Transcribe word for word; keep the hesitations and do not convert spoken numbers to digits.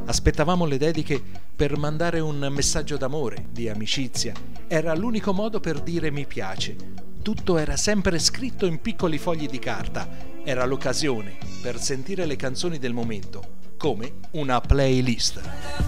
Aspettavamo le dediche per mandare un messaggio d'amore, di amicizia. Era l'unico modo per dire mi piace. Tutto era sempre scritto in piccoli fogli di carta. Era l'occasione per sentire le canzoni del momento, come una playlist.